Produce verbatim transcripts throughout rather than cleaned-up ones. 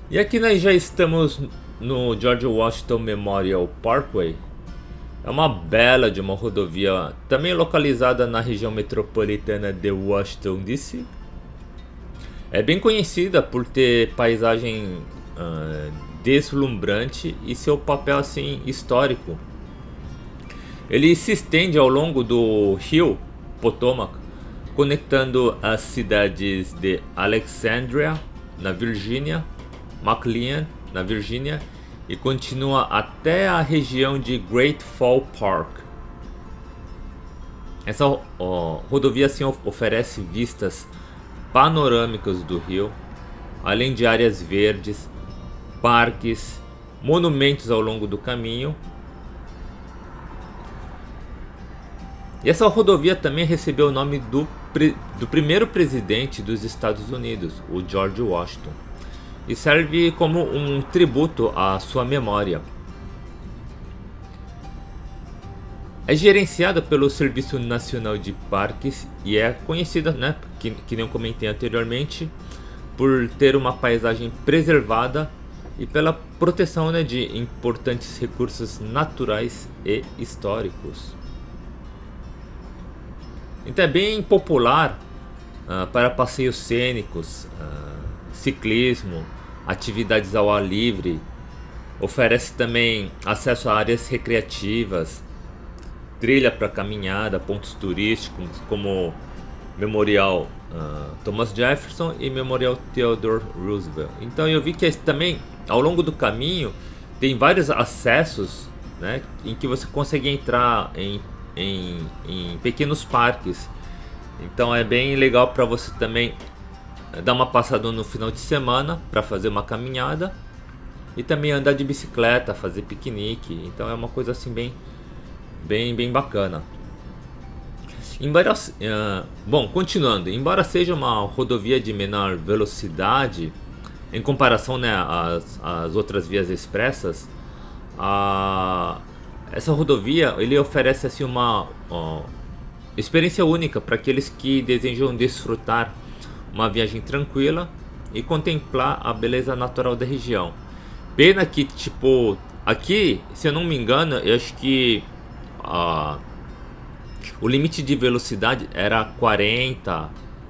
E aqui nós já estamos no George Washington Memorial Parkway. É uma bela de uma rodovia, também localizada na região metropolitana de Washington, D C. É bem conhecida por ter paisagem uh, deslumbrante e seu papel assim histórico. Ele se estende ao longo do rio Potomac, conectando as cidades de Alexandria, na Virgínia, McLean, na Virgínia, e continua até a região de Great Fall Park. Essa ó, rodovia assim, oferece vistas panorâmicas do rio, além de áreas verdes, parques, monumentos ao longo do caminho. E essa rodovia também recebeu o nome do, do primeiro presidente dos Estados Unidos, o George Washington, e serve como um tributo à sua memória. É gerenciada pelo Serviço Nacional de Parques e é conhecida, né, que, que nem eu comentei anteriormente, por ter uma paisagem preservada e pela proteção, né, de importantes recursos naturais e históricos. Então é bem popular uh, para passeios cênicos, uh, ciclismo, atividades ao ar livre. Oferece também acesso a áreas recreativas, trilha para caminhada, pontos turísticos como Memorial uh, Thomas Jefferson e Memorial Theodore Roosevelt. Então eu vi que também ao longo do caminho tem vários acessos, né, em que você consegue entrar em Em, em pequenos parques. Então é bem legal para você também dar uma passada no final de semana para fazer uma caminhada e também andar de bicicleta, fazer piquenique. Então é uma coisa assim bem bem bem bacana. Embora, uh, bom, continuando, embora seja uma rodovia de menor velocidade em comparação, né, às, às outras vias expressas, a essa rodovia ele oferece assim uma ó, experiência única para aqueles que desejam desfrutar uma viagem tranquila e contemplar a beleza natural da região. Pena que, tipo, aqui, se eu não me engano, eu acho que ó, o limite de velocidade era quarenta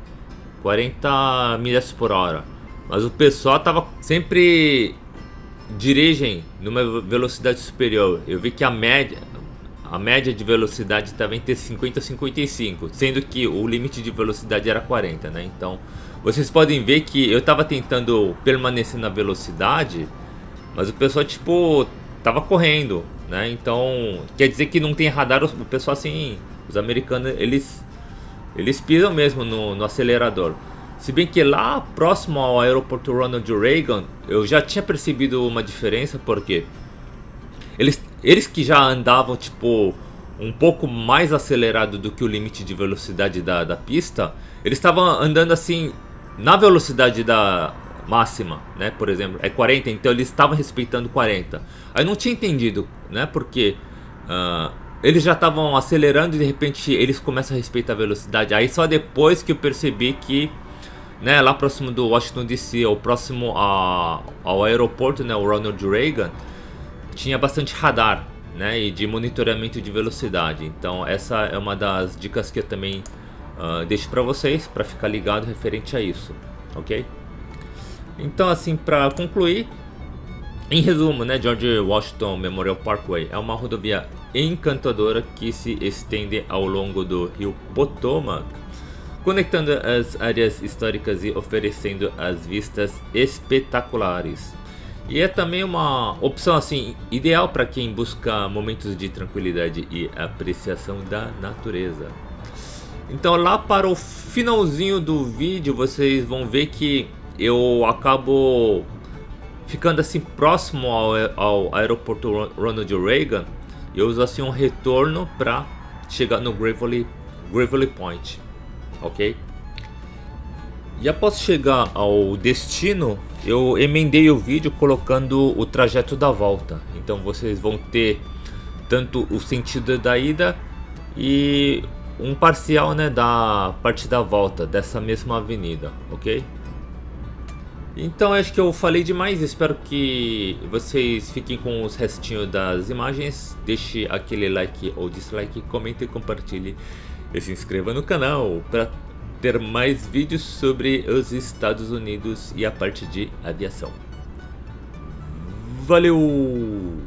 milhas por hora, mas o pessoal tava sempre dirigem numa velocidade superior. Eu vi que a média a média de velocidade estava entre cinquenta e cinquenta e cinco, sendo que o limite de velocidade era quarenta, né? Então vocês podem ver que eu estava tentando permanecer na velocidade, mas o pessoal tipo tava correndo, né? Então quer dizer que não tem radar. O pessoal assim, os americanos, eles eles pisam mesmo no, no acelerador. Se bem que lá próximo ao aeroporto Ronald Reagan, eu já tinha percebido uma diferença, porque eles, eles que já andavam tipo um pouco mais acelerado do que o limite de velocidade da, da pista, eles estavam andando assim na velocidade da máxima, né? Por exemplo, é quarenta, então eles estavam respeitando quarenta. Aí eu não tinha entendido, né? Porque uh, eles já estavam acelerando e de repente eles começam a respeitar a velocidade. Aí só depois que eu percebi que, né, lá próximo do Washington D C, ou próximo a, ao aeroporto, né, o Ronald Reagan, tinha bastante radar, né, e de monitoramento de velocidade. Então essa é uma das dicas que eu também uh, deixo para vocês, para ficar ligado referente a isso, ok? Então assim, para concluir, em resumo, né, George Washington Memorial Parkway é uma rodovia encantadora que se estende ao longo do rio Potomac, conectando as áreas históricas e oferecendo as vistas espetaculares. E é também uma opção assim ideal para quem busca momentos de tranquilidade e apreciação da natureza. Então lá para o finalzinho do vídeo vocês vão ver que eu acabo ficando assim próximo ao, ao aeroporto Ronald Reagan. Eu uso assim um retorno para chegar no Gravely, Gravely Point. Ok? E após chegar ao destino, eu emendei o vídeo colocando o trajeto da volta. Então vocês vão ter tanto o sentido da ida e um parcial, né, da parte da volta dessa mesma avenida, ok? Então acho que eu falei demais, espero que vocês fiquem com os restinhos das imagens. Deixe aquele like ou dislike, comente e compartilhe. E se inscreva no canal para ter mais vídeos sobre os Estados Unidos e a parte de aviação. Valeu!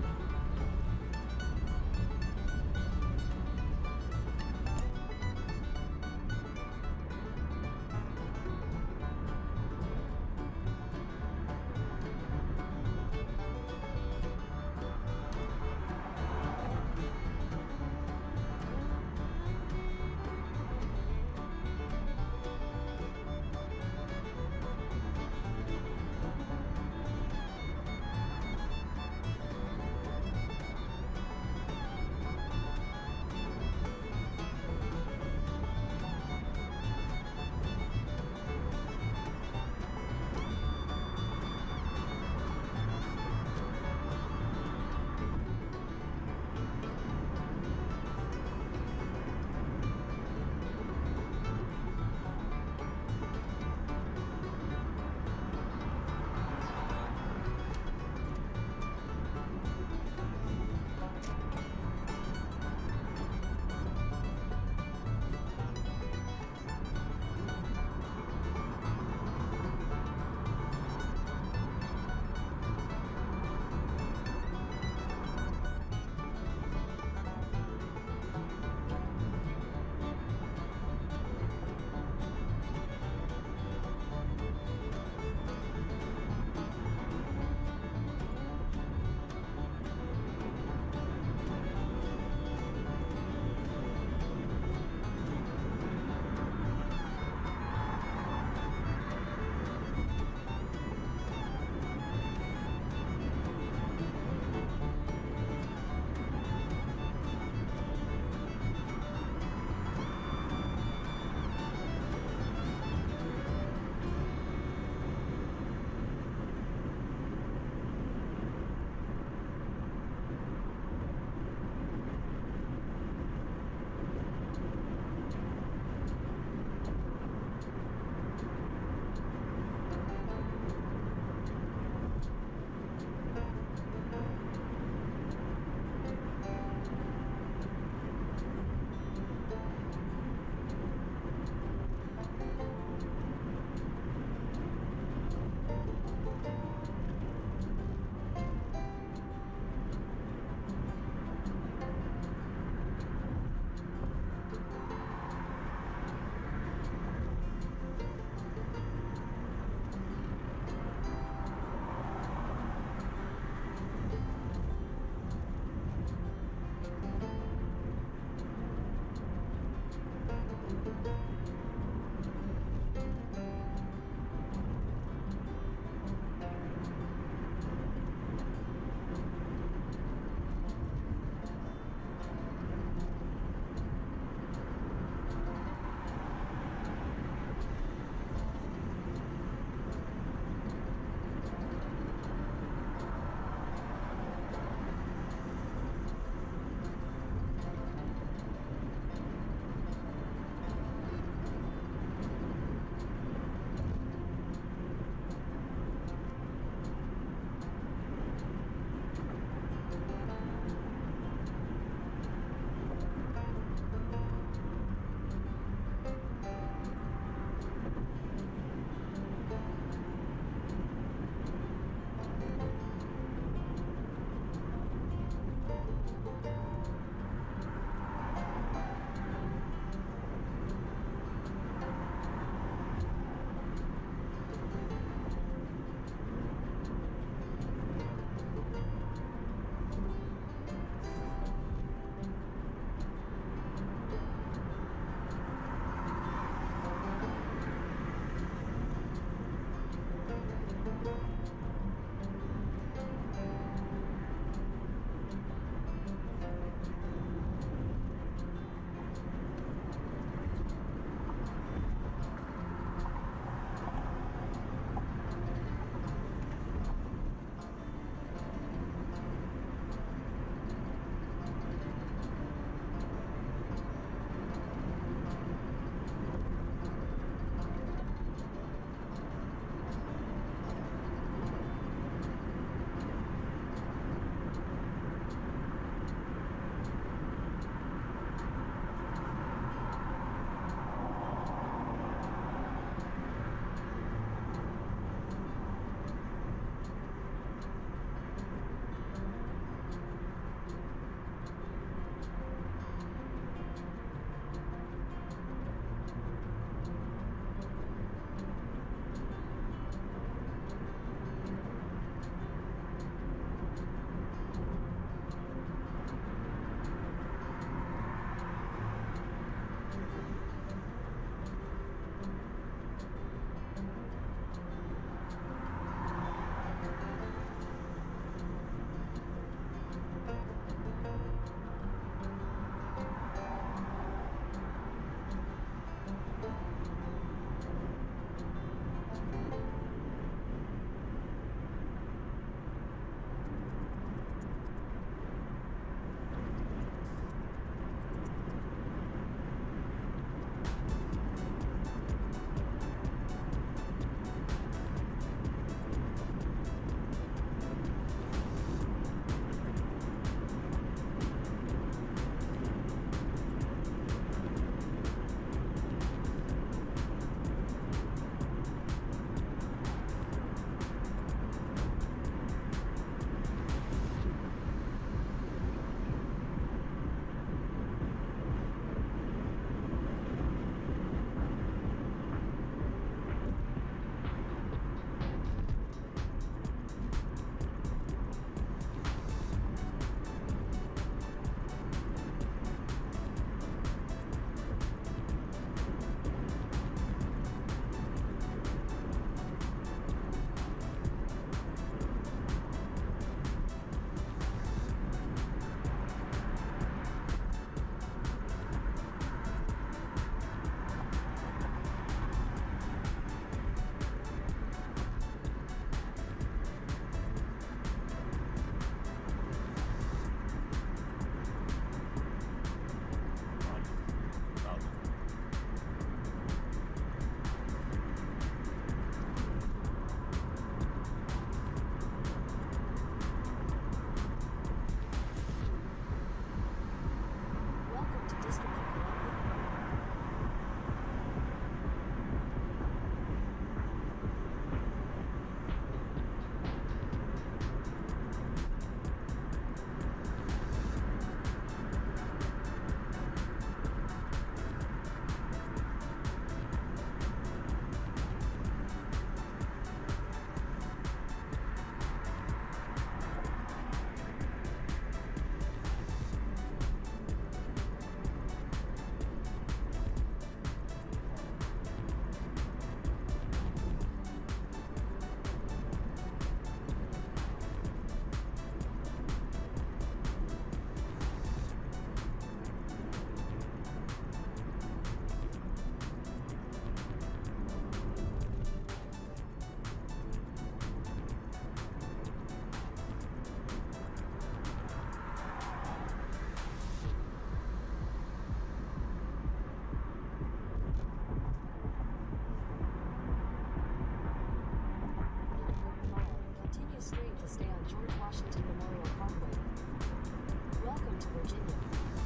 Washington Memorial Parkway. Welcome to Virginia.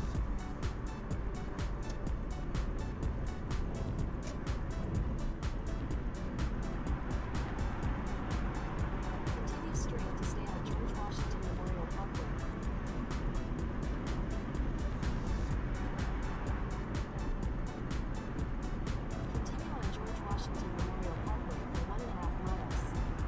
Continue straight to stay on George Washington Memorial Parkway. Continue on George Washington Memorial Parkway for one and a half miles.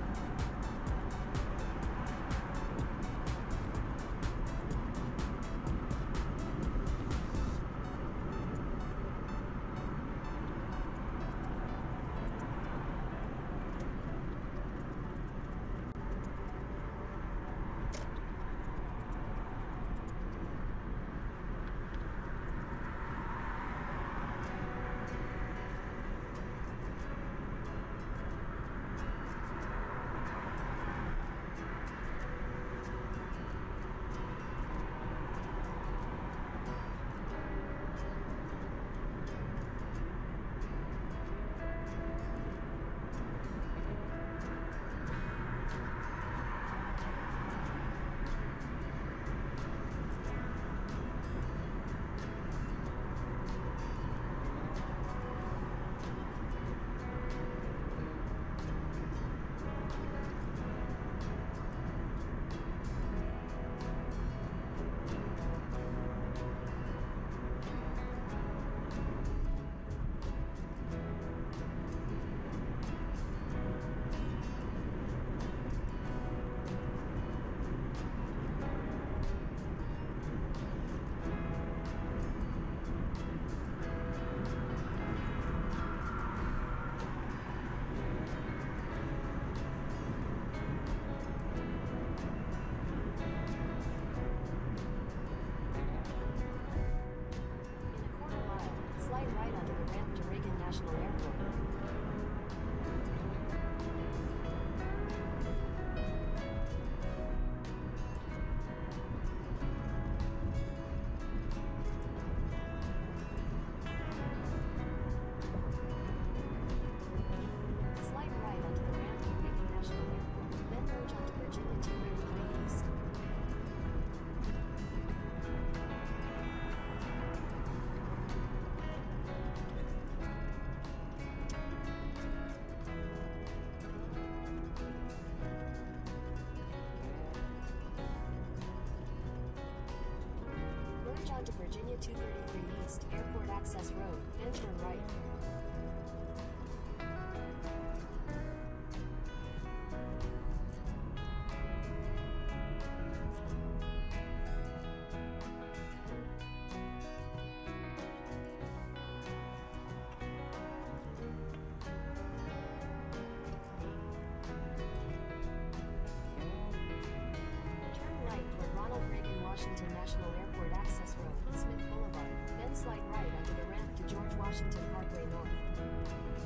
National Airport. Slide right onto the ramp to Reagan National Airport, then merge onto Virginia two thirty-three East. Merge onto Virginia two thirty-three East, Airport Access Road, then turn right. Ronald Reagan Washington National Airport Access Road, Smith Boulevard, then slide right onto the ramp to George Washington Parkway North.